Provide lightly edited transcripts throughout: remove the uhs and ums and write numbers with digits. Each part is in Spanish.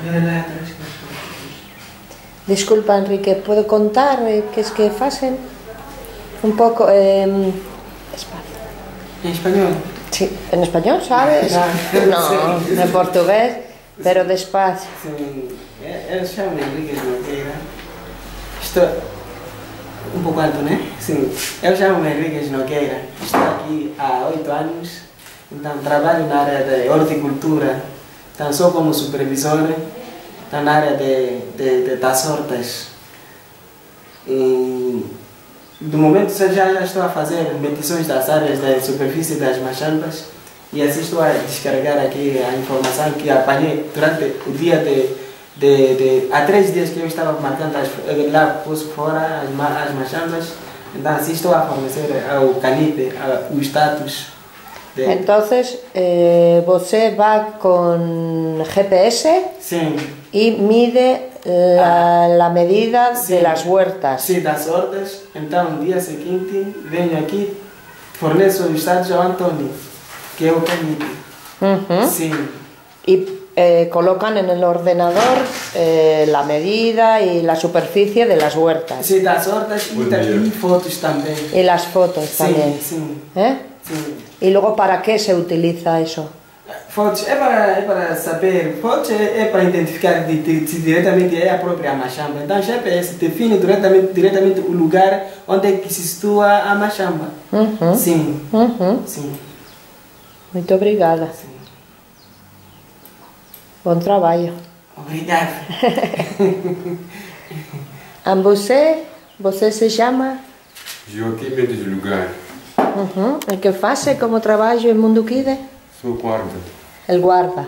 Disculpa, Enrique, ¿puedo contar qué es que hacen? Un poco... despacio. ¿En español? Sí, en español, ¿sabes? No, en portugués, pero despacio. Sim, eu chamo Enrique Nogueira. Estou um pouco alto, né? Sim, eu chamo Enrique Nogueira. Estou aqui há 8 anos. Então, trabalho na área de horticultura. Então, sou como supervisor. Então, na área das hortas. E, do momento já estou a fazer medições das áreas da superfície das machampas e assim estou a descarregar aqui a informação que apanhei durante o dia há 3 dias que eu estava marcando lá pus fora as machampas, então assim estou a fornecer ao CANIPE o status. Entonces, você va con GPS Sim. y mide la medida de las huertas. Sim, das hortas. Então, no dia seguinte, venho aqui, forneço o status ao Antônio, que é o CANIPE. Sim. Y colocan en el ordenador la medida y la superficie de las huertas. Sí, das hortas y fotos también. Y las fotos también. Sí. Sí. ¿Y luego para qué se utiliza eso? Fotos é para saber, fotos é para identificar se diretamente é a própria machamba. Então, o GPS define diretamente o lugar onde é que se situa a machamba. Sim. Sim. Muito obrigada. Sim. Bom trabalho. Obrigado. Você se chama? Joaquim Mendes Lugar. El que hace como trabajo en Munduquide? Sou guarda. El guarda.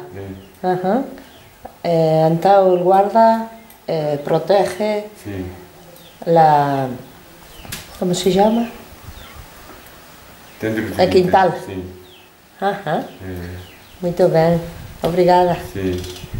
Entonces el guarda protege la... ¿Cómo se llama? El quintal. Sim. Muito bem. Obrigada. Sim.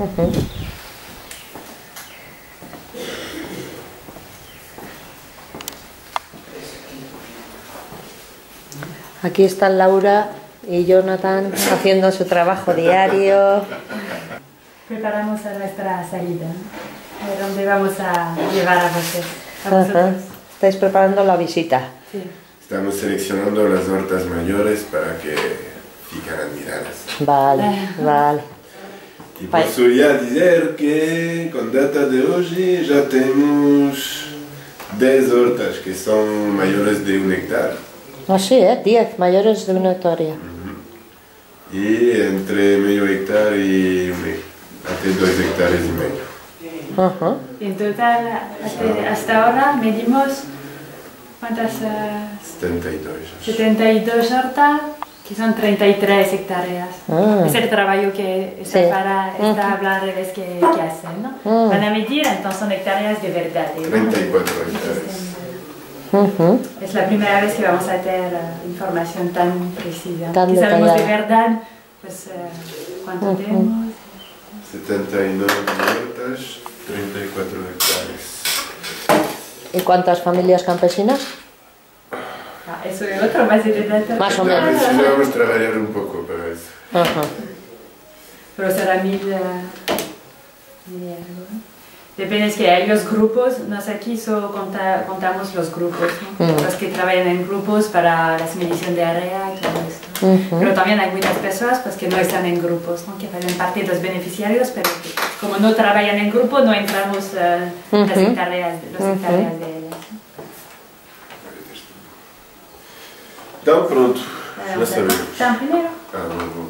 Aquí están Laura y Jonathan haciendo su trabajo diario. Preparamos a nuestra salida, donde vamos a llevar a vosotros. Estáis preparando la visita. Sí. Estamos seleccionando las hortas mayores para que fiquen admiradas. Vale. Y podría decir que con data de hoy ya tenemos 10 hortas que son mayores de 1 hectárea. Sí, 10 mayores de 1 hectárea. Y entre medio hectárea y hasta 2 hectáreas y medio. En total, hasta ahora medimos ¿cuántas? 72 hortas, que son 33 hectáreas. Es el trabajo que está para esta habla al revés que hacen, ¿no? Van a medir, entonces son hectáreas de verdad. 34 hectáreas. Es la primera vez que vamos a tener información tan precisa. Tan que sabemos de detallada. verdad, pues, cuánto tenemos. 79 hortas, 34 hectáreas. ¿Y cuántas familias campesinas? Eso es otro más de detalle. Más o menos. Necesitamos trabajar un poco para eso. Pero será 1000 y algo. Depende, es que hay los grupos, nosotros aquí contamos los grupos, ¿no? Los que trabajan en grupos para la medición de área y todo esto. Pero también hay muchas personas pues, que no están en grupos, ¿no? Que hacen parte de los beneficiarios, pero que, como no trabajan en grupo no entramos las hectáreas de ellas. Então pronto, já sabemos. ¿Están primero? Bom.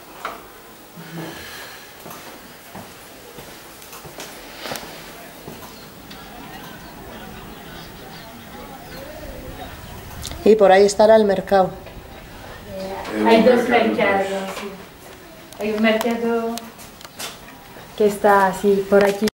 Y por ahí estará el mercado. Hay 2 mercados, sí. Hay un mercado que está así por aquí.